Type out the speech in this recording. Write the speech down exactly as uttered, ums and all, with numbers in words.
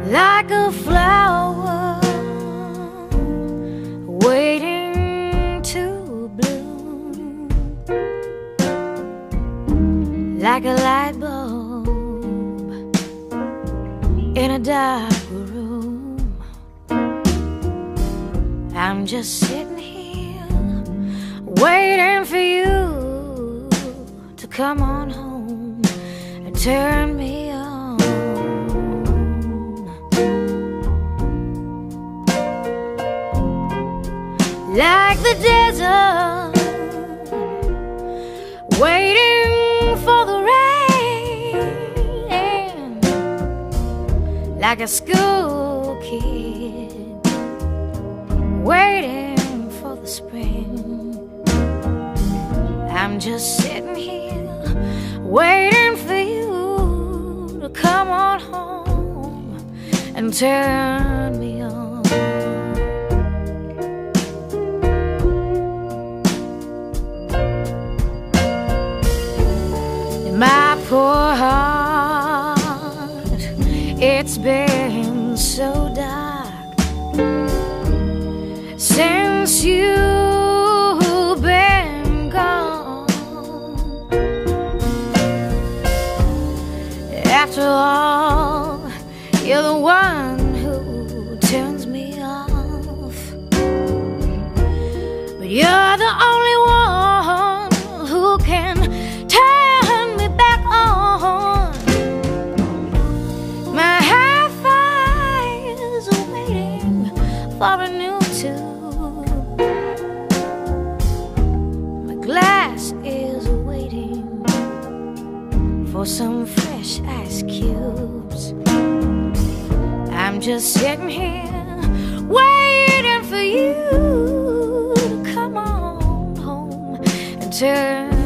like a flower waiting to bloom, like a light bulb in a dark room. I'm just sitting here waiting for you to come on home and turn me on. Like the desert, waiting for the rain, like a school kid, waiting for the spring. I'm just sitting here, waiting for you to come on home and turn me on. My poor heart, it's been so dark since you've been gone. After all, you're the one who turns me off, but you're the only one who can turn me back on. My hi-fi is waiting for a new tune. My glass is waiting for some fresh ice cubes. I'm just sitting here waiting for you to come on home and turn